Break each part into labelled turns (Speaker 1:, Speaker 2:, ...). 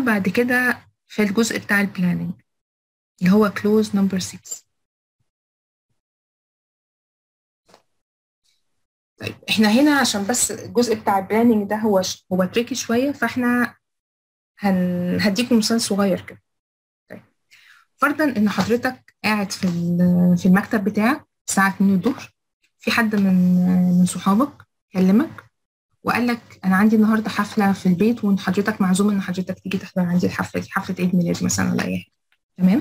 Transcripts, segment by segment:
Speaker 1: بعد كده في الجزء بتاع البلاننج اللي هو كلوز نمبر 6. طيب احنا هنا عشان بس الجزء بتاع البلاننج ده هو تريكي شويه، فاحنا هديكم مثال صغير كده. طيب فرضا ان حضرتك قاعد في المكتب بتاعك الساعه 2 الظهر، في حد من صحابك كلمك وقال لك انا عندي النهارده حفله في البيت وان حضرتك معزوم ان حضرتك تيجي تحضر عندي الحفله دي، حفله عيد ميلاد مثلا ولا اي حاجه. تمام.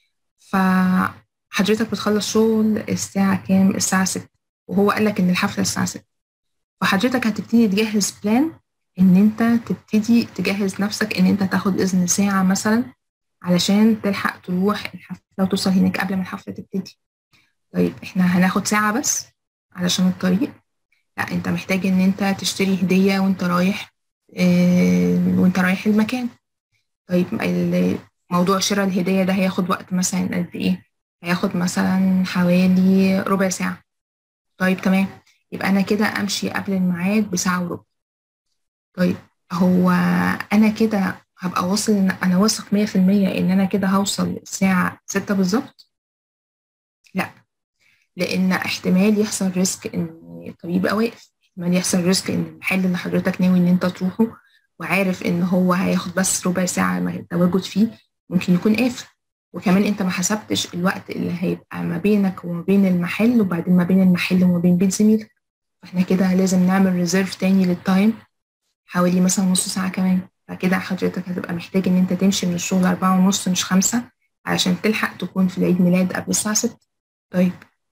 Speaker 1: فحضرتك بتخلص شغل الساعه كام؟ الساعه 6، وهو قال لك ان الحفله الساعه 6. فحضرتك هتبتدي تجهز بلان ان انت تبتدي تجهز نفسك ان انت تاخد اذن ساعه مثلا علشان تلحق تروح الحفله وتوصل هناك قبل ما الحفله تبتدي. طيب احنا هناخد ساعه بس علشان الطريق؟ لا، انت محتاج ان انت تشتري هدية وانت رايح المكان. طيب موضوع شراء الهدية ده هياخد وقت مثلا قد ايه؟ هياخد مثلا حوالي ربع ساعة. طيب تمام، يبقى انا كده امشي قبل الميعاد بساعة وربع. طيب هو انا كده هبقى واصل ان انا واثق 100% ان انا كده هوصل الساعة 6 بالظبط؟ لا، لان احتمال يحصل ريسك ان الطريق يبقى واقف، احتمال يحصل ريسك ان المحل اللي حضرتك ناوي ان انت تروحه وعارف ان هو هياخد بس ربع ساعة التواجد فيه ممكن يكون قافل، وكمان انت ما حسبتش الوقت اللي هيبقى ما بينك وما بين المحل وبعدين ما بين المحل وما بين بيت زميلك. فاحنا كده لازم نعمل ريزيرف تاني للتايم حوالي مثلا نص ساعة كمان. فكده حضرتك هتبقى محتاج ان انت تمشي من الشغل 4:30 مش 5 علشان تلحق تكون في العيد ميلاد قبل الساعة 6. طيب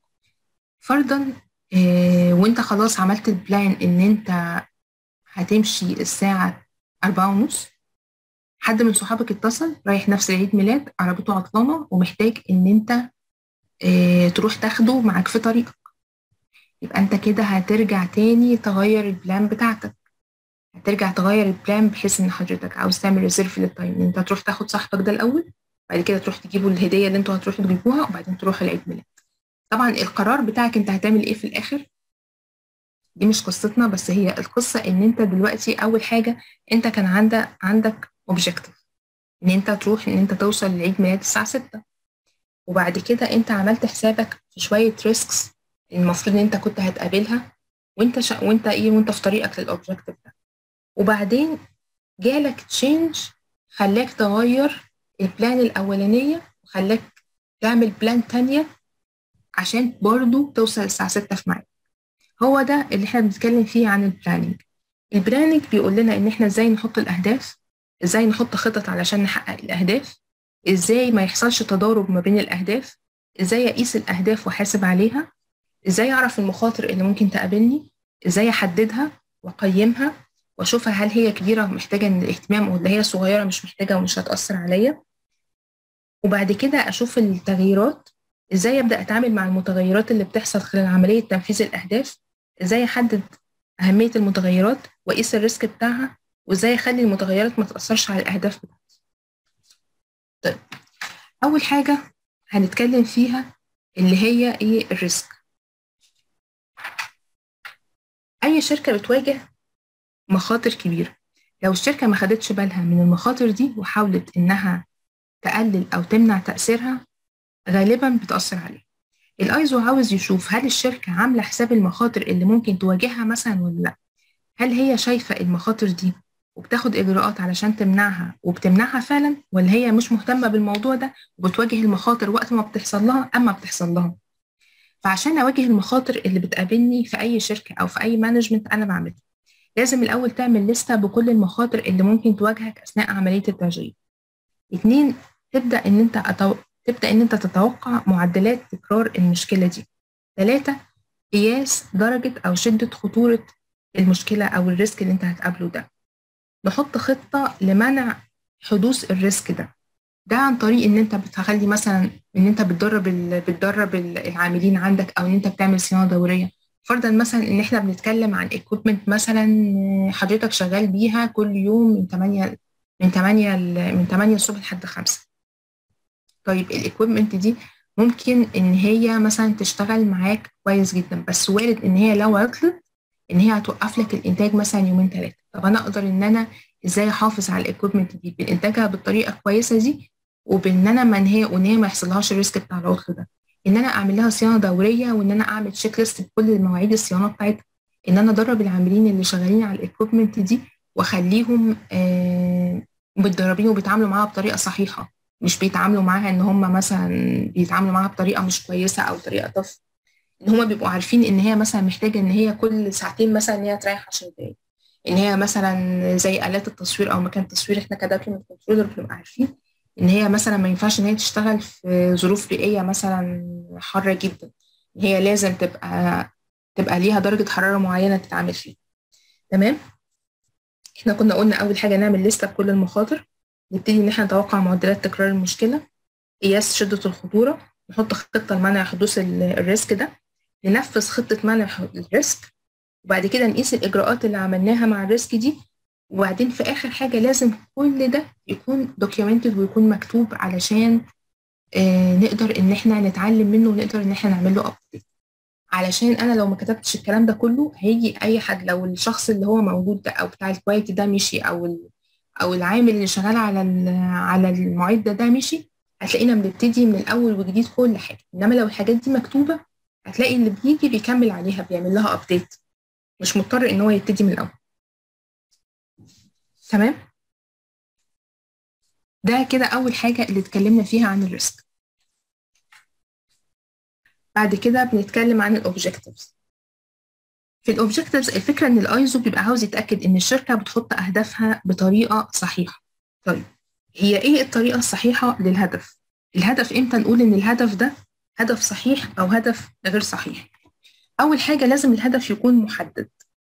Speaker 1: فرضا وانت خلاص عملت البلان ان انت هتمشي الساعة 4:30، حد من صحابك اتصل رايح نفس العيد ميلاد، عربيته عطلانة ومحتاج ان انت تروح تاخده معاك في طريقك. يبقى انت كده هترجع تاني تغير البلان بتاعتك، هترجع تغير البلان بحيث ان حضرتك عاوز تعمل ريزيرف للتايم ان انت تروح تاخد صاحبك ده الاول، بعد كده تروح تجيبوا الهدية اللي انتوا هتروحوا تجيبوها وبعدين تروح العيد ميلاد. طبعا القرار بتاعك انت هتعمل ايه في الاخر دي مش قصتنا، بس هي القصة ان انت دلوقتي اول حاجة انت كان عندك اوبجيكتيف ان انت تروح ان انت توصل لعيد ميلاد الساعة 6، وبعد كده انت عملت حسابك في شوية ريسكس المفروض ان انت كنت هتقابلها وانت في طريقك للاوبجيكتيف ده، وبعدين جالك تشينج خلاك تغير البلان الاولانية وخلاك تعمل بلان تانية عشان برضو توصل الساعة 6 في ميعاد. هو ده اللي احنا بنتكلم فيه عن البلاننج. البلاننج بيقول لنا ان احنا ازاي نحط الاهداف، ازاي نحط خطط علشان نحقق الاهداف، ازاي ما يحصلش تضارب ما بين الاهداف، ازاي اقيس الاهداف واحاسب عليها، ازاي اعرف المخاطر اللي ممكن تقابلني، ازاي احددها واقيمها واشوفها هل هي كبيره محتاجه ان الاهتمام ولا هي صغيره مش محتاجه ومش هتاثر عليا، وبعد كده اشوف التغييرات، ازاي ابدا اتعامل مع المتغيرات اللي بتحصل خلال عمليه تنفيذ الاهداف، ازاي احدد اهميه المتغيرات واقيس الريسك بتاعها، وازاي اخلي المتغيرات ما تاثرش على الاهداف بتاعتي. طيب اول حاجه هنتكلم فيها اللي هي ايه؟ الريسك. اي شركه بتواجه مخاطر كبيره، لو الشركه ما خدتش بالها من المخاطر دي وحاولت انها تقلل او تمنع تاثيرها غالبا بتاثر عليها. الايزو عاوز يشوف هل الشركه عامله حساب المخاطر اللي ممكن تواجهها مثلا ولا لا، هل هي شايفه المخاطر دي وبتاخد اجراءات علشان تمنعها وبتمنعها فعلا، ولا هي مش مهتمه بالموضوع ده وبتواجه المخاطر وقت ما بتحصل لها اما بتحصل لها. فعشان اواجه المخاطر اللي بتقابلني في اي شركه او في اي مانجمنت انا بعمله، لازم الاول تعمل لستة بكل المخاطر اللي ممكن تواجهك اثناء عمليه التشغيل. 2، تبدا ان انت تتوقع معدلات تكرار المشكله دي. 3، قياس درجه او شده خطوره المشكله او الريسك اللي انت هتقابله ده. نحط خطه لمنع حدوث الريسك ده عن طريق ان انت بتخلي مثلا ان انت بتدرب العاملين عندك او ان انت بتعمل صيانه دوريه. فرضا مثلا ان احنا بنتكلم عن ايكويبمنت مثلا حضرتك شغال بيها كل يوم من 8 الصبح لحد 5. طيب الايكويبمنت دي ممكن ان هي مثلا تشتغل معاك كويس جدا، بس وارد ان هي لو عطلت ان هي هتوقف لك الانتاج مثلا يومين 3. طب انا اقدر ان انا ازاي احافظ على الايكويبمنت دي بانتاجها بالطريقه الكويسه دي، وبان انا وان هي ما يحصلهاش الريسك بتاع العطل ده، ان انا اعمل لها صيانه دوريه، وان انا اعمل تشيك ليست بكل مواعيد الصيانه بتاعتها، ان انا ادرب العاملين اللي شغالين على الايكويبمنت دي واخليهم متدربين وبيتعاملوا معاها بطريقه صحيحه، مش بيتعاملوا معاها ان هم مثلا بيتعاملوا معاها بطريقه مش كويسه او طريقه طف، ان هم بيبقوا عارفين ان هي مثلا محتاجه ان هي كل ساعتين مثلا ان هي تريح 10 دقائق، ان هي مثلا زي آلات التصوير او مكان التصوير احنا كدوكيمنت كنترولر بنبقى عارفين ان هي مثلا ما ينفعش ان هي تشتغل في ظروف بيئيه مثلا حاره جدا، ان هي لازم تبقى ليها درجه حراره معينه تتعامل فيها. تمام. احنا كنا قلنا اول حاجه نعمل لسته بكل المخاطر، نبتدي ان احنا نتوقع معدلات تكرار المشكله، قياس شده الخطوره، نحط خطه لمنع حدوث الريسك ده، ننفذ خطه منع الريسك، وبعد كده نقيس الإجراءات اللي عملناها مع الريسك دي، وبعدين في آخر حاجة لازم كل ده يكون documented ويكون مكتوب علشان نقدر إن إحنا نتعلم منه ونقدر إن إحنا نعمل له update. علشان أنا لو ما كتبتش الكلام ده كله هيجي أي حد، لو الشخص اللي هو موجود ده أو بتاع الكواليتي ده مشي أو العامل اللي شغال على المعدة ده مشي، هتلاقينا بنبتدي من الأول وجديد كل حاجة. إنما لو الحاجات دي مكتوبة هتلاقي اللي بيجي بيكمل عليها بيعمل لها update، مش مضطر ان هو يبتدي من الاول. تمام. ده كده اول حاجه اللي اتكلمنا فيها عن الريسك. بعد كده بنتكلم عن الاوبجكتيفز. في الاوبجكتيفز الفكره ان الايزو بيبقى عاوز يتاكد ان الشركه بتحط اهدافها بطريقه صحيحه. طيب هي ايه الطريقه الصحيحه للهدف؟ الهدف امتى نقول ان الهدف ده هدف صحيح او هدف غير صحيح؟ اول حاجه لازم الهدف يكون محدد.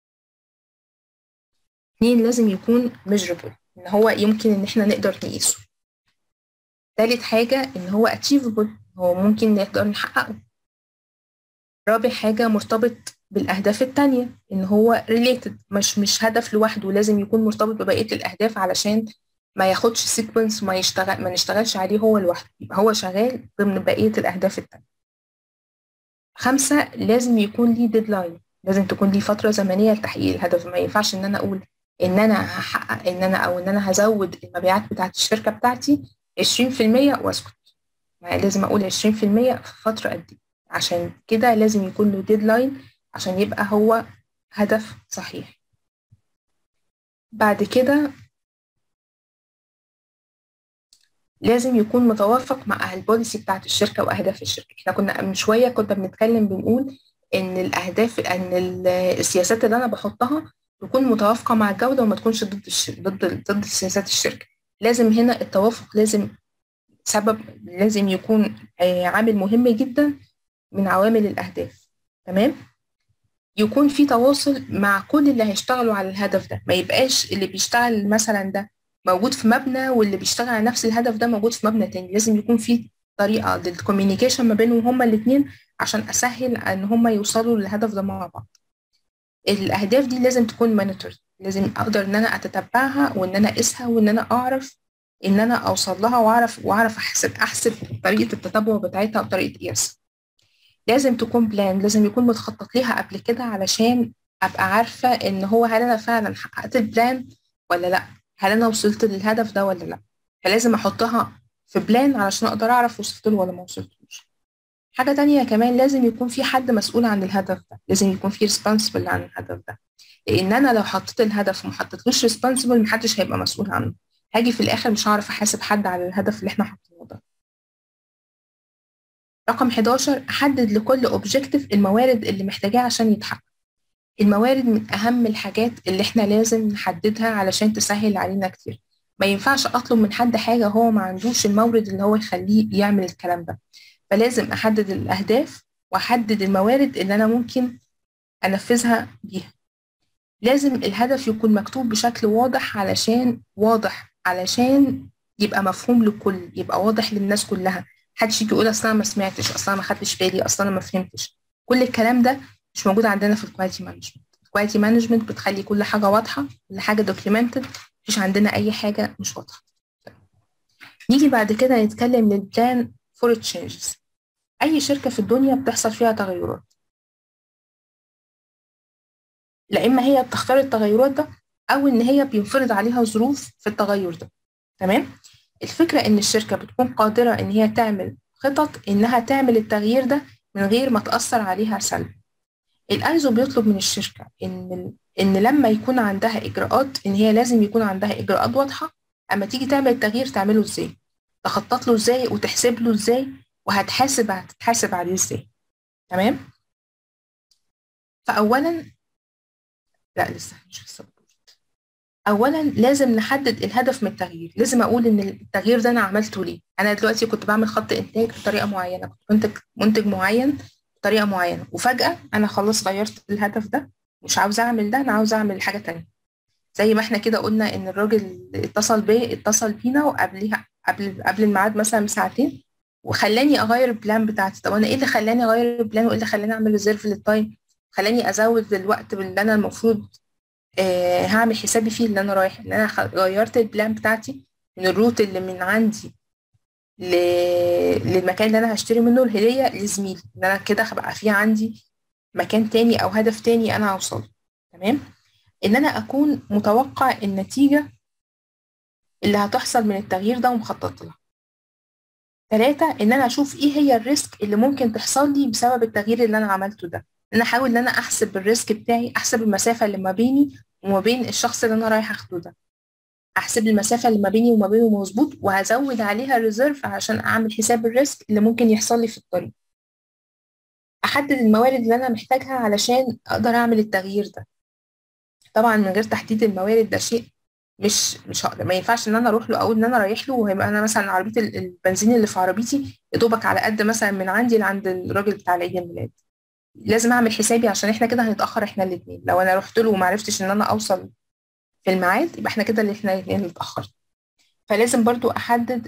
Speaker 1: 2 لازم يكون measurable، ان هو يمكن ان احنا نقدر نقيسه. تالت حاجة إن هو achievable، هو ممكن نقدر نحققه. رابع حاجة مرتبط بالأهداف التانية، إن هو related، مش هدف لوحده، لازم يكون مرتبط ببقية الأهداف علشان ما ياخدش سيكونس ما نشتغلش عليه هو لوحده، يبقى هو شغال ضمن بقية الأهداف التانية. 5 لازم يكون ليه ديدلاين، لازم تكون ليه فترة زمنية لتحقيق الهدف. ما ينفعش إن أنا أقول إن أنا هحقق أو إن أنا هزود المبيعات بتاعت الشركة بتاعتي 20% وأسكت. لازم أقول 20% في فترة قد إيه، عشان كده لازم يكون له ديدلاين عشان يبقى هو هدف صحيح. بعد كده لازم يكون متوافق مع البوليسي بتاعت الشركة وأهداف الشركة. احنا كنا من شوية كنا بنتكلم بنقول إن السياسات اللي أنا بحطها تكون متوافقة مع الجودة وما تكونش ضد سياسات الشركة. لازم هنا التوافق لازم يكون عامل مهم جدا من عوامل الأهداف. تمام. يكون في تواصل مع كل اللي هيشتغلوا على الهدف ده، ما يبقاش اللي بيشتغل مثلا ده موجود في مبنى واللي بيشتغل على نفس الهدف ده موجود في مبنى تاني. لازم يكون في طريقة للكوميونيكيشن ما بينهم هما الاتنين عشان أسهل إن هما يوصلوا للهدف ده مع بعض. الأهداف دي لازم تكون مانيتورد، لازم أقدر إن أنا أتتبعها وإن أنا أقيسها وإن أنا أعرف إن أنا أوصل لها وأعرف أحسب طريقة التتبع بتاعتها وطريقة قياسها. لازم تكون بلان، لازم يكون متخطط ليها قبل كده علشان ابقى عارفه ان هو هل انا فعلا حققت البلان ولا لا، هل انا وصلت للهدف ده ولا لا. فلازم احطها في بلان علشان اقدر اعرف وصلت له ولا ما وصلتلوش. حاجه تانية كمان لازم يكون في حد مسؤول عن الهدف ده، لازم يكون في ريسبونسبل عن الهدف ده، لان انا لو حطيت الهدف وما حطيتلوش ريسبونسبل محدش هيبقى مسؤول عنه، هاجي في الاخر مش هعرف احاسب حد على الهدف اللي احنا حاطينه ده. رقم 11 أحدد لكل أوبجيكتيف الموارد اللي محتاجاها عشان يتحقق. الموارد من أهم الحاجات اللي إحنا لازم نحددها علشان تسهل علينا كتير. ما ينفعش أطلب من حد حاجة هو ما عندوش المورد اللي هو يخليه يعمل الكلام ده. فلازم أحدد الأهداف وأحدد الموارد اللي أنا ممكن أنفذها بيها. لازم الهدف يكون مكتوب بشكل واضح علشان يبقى مفهوم للكل، يبقى واضح للناس كلها. محدش يجي يقول اصل انا ما سمعتش، اصل انا ما خدتش بالي، اصل انا ما فهمتش. كل الكلام ده مش موجود عندنا في الكواليتي مانجمنت. الكواليتي مانجمنت بتخلي كل حاجه واضحه، كل حاجه دوكيومنتد، مفيش عندنا اي حاجه مش واضحه. نيجي بعد كده نتكلم للبلان فور تشينجز. اي شركه في الدنيا بتحصل فيها تغيرات، لا اما هي بتختار التغيرات ده او ان هي بينفرض عليها ظروف في التغير ده. تمام. الفكرة ان الشركة بتكون قادرة ان هي تعمل خطط انها تعمل التغيير ده من غير ما تأثر عليها سلب. الايزو بيطلب من الشركة ان لما يكون عندها اجراءات، ان هي لازم يكون عندها اجراءات واضحة اما تيجي تعمل التغيير تعمله ازاي، تخطط له ازاي، وتحسب له ازاي، هتتحاسب عليه ازاي. تمام. فاولا، لا لسه مش لسه. اولا لازم نحدد الهدف من التغيير. لازم اقول ان التغيير ده انا عملته ليه. انا دلوقتي كنت بعمل خط انتاج بطريقه معينه، كنت منتج معين بطريقه معينه، وفجاه انا خلاص غيرت الهدف ده، مش عاوزه اعمل ده، انا عاوزه اعمل حاجه تانية. زي ما احنا كده قلنا ان الراجل اتصل بينا وقبلها قبل الميعاد مثلا بساعتين، وخلاني اغير البلان بتاعتي. طب انا ايه اللي خلاني اغير البلان، وايه اللي خلاني اعمل ريزيرف للتايم، خلاني ازود الوقت اللي انا المفروض هعمل حسابي فيه اللي انا رايح، ان انا غيرت البلان بتاعتي من الروت اللي من عندي ل... للمكان اللي انا هشتري منه الهديه لزميلي، ان انا كده هبقى في عندي مكان تاني او هدف تاني انا هوصله. تمام. ان انا اكون متوقع النتيجه اللي هتحصل من التغيير ده ومخطط لها. 3، ان انا اشوف ايه هي الريسك اللي ممكن تحصل لي بسبب التغيير اللي انا عملته ده. ان انا احاول ان انا احسب الريسك بتاعي، احسب المسافه اللي ما بيني وما بين الشخص اللي انا رايح اخده ده، احسب المسافه اللي ما بيني وما بينه مظبوط، وهزود عليها ريزيرف عشان اعمل حساب الريسك اللي ممكن يحصل لي في الطريق. احدد الموارد اللي انا محتاجها علشان اقدر اعمل التغيير ده. طبعا من غير تحديد الموارد ده شيء مش هقدر، ما ينفعش ان انا اروح له اقول ان انا رايح له وهيبقى انا مثلا عربيه البنزين اللي في عربيتي يا دوبك على قد مثلا من عندي لعند الراجل بتاع العيد الميلاد. لازم اعمل حسابي عشان احنا كده هنتاخر احنا الاثنين. لو انا رحت له وما عرفتش ان انا اوصل في الميعاد يبقى احنا كده اللي احنا الاثنين اللي اتاخرنا. فلازم برضو احدد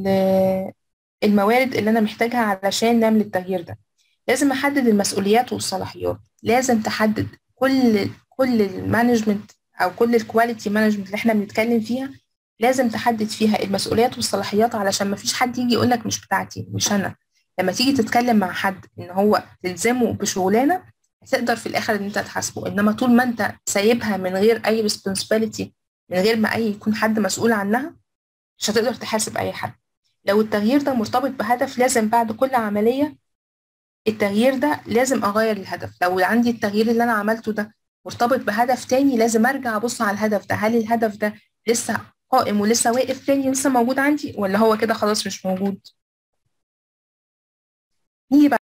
Speaker 1: الموارد اللي انا محتاجها علشان نعمل التغيير ده. لازم احدد المسؤوليات والصلاحيات. لازم تحدد كل المانجمنت او كل الكواليتي مانجمنت اللي احنا بنتكلم فيها، لازم تحدد فيها المسؤوليات والصلاحيات علشان ما فيش حد يجي يقول لك مش بتاعتي، مش انا. لما تيجي تتكلم مع حد ان هو تلزمه بشغلانه، هتقدر في الاخر ان انت تحاسبه. انما طول ما انت سايبها من غير اي responsibility، من غير ما يكون حد مسؤول عنها، مش هتقدر تحاسب اي حد. لو التغيير ده مرتبط بهدف، لازم بعد كل عملية التغيير ده لازم أغير الهدف. لو عندي التغيير اللي أنا عملته ده مرتبط بهدف تاني، لازم أرجع أبص على الهدف ده، هل الهدف ده لسه قائم ولسه واقف تاني، لسه موجود عندي، ولا هو كده خلاص مش موجود. نيجي